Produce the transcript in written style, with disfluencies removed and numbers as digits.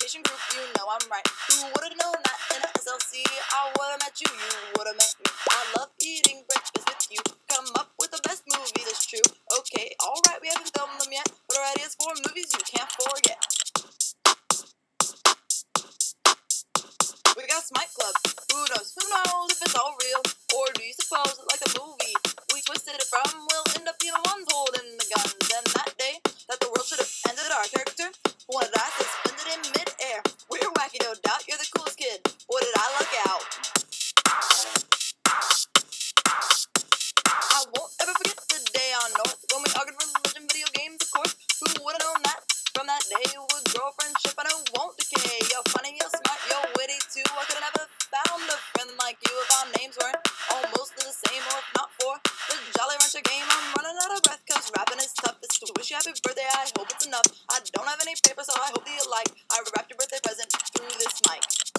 Association group, you know I'm right. Who would've known that in a SLC I would've met you, you would've met me. I love eating breakfast with you. Come up with the best movies, it's true. Okay, alright, we haven't filmed them yet, but our ideas for movies you can't forget. We got Smite Club. Who knows if it's all real? Or do you suppose that like a movie we twisted it from, we'll end up being the ones holding the guns? And that day that the world should have ended, our character wanted us suspended in mid-air. We're wacky, no doubt, you're the coolest kid. Boy, did I luck out. I won't ever forget the day on North when we argued religion, video games, of course. Who would've known that? From that day with girlfriendship, I know won't decay. You're funny, you're smart, you're witty too. I could've never found a friend like you if our names weren't almost the same, or if not for the Jolly Rancher game. I'm running out of breath cause rapping is tough. It's to wish you happy birthday, I hope it's enough. I don't have any paper, so I hope that you like. I wrapped your birthday present through this mic.